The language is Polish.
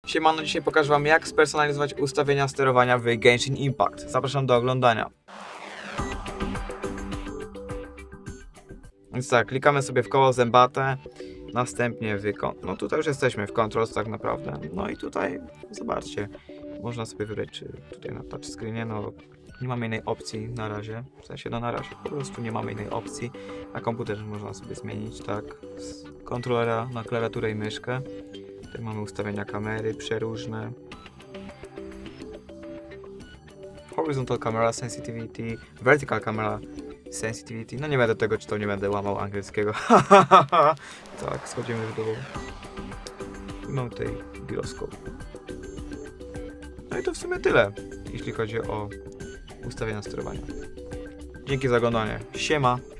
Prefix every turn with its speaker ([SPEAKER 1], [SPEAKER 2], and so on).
[SPEAKER 1] Siemano, dzisiaj pokażę wam, jak spersonalizować ustawienia sterowania w Genshin Impact. Zapraszam do oglądania. Więc tak, klikamy sobie w koło zębate, następnie no tutaj już jesteśmy w Controls tak naprawdę. No i tutaj, zobaczcie, można sobie wybrać, czy tutaj na touchscreenie, no nie mamy innej opcji na razie, w sensie no na razie, po prostu nie mamy innej opcji. Na komputerze można sobie zmienić, tak, z kontrolera na klawiaturę i myszkę. Tutaj mamy ustawienia kamery przeróżne. Horizontal camera sensitivity, vertical camera sensitivity. No nie będę tego czytał, nie będę łamał angielskiego. Tak, schodzimy w dół. I mamy tutaj gyroskop. No i to w sumie tyle, jeśli chodzi o ustawienia sterowania. Dzięki za oglądanie. Siema!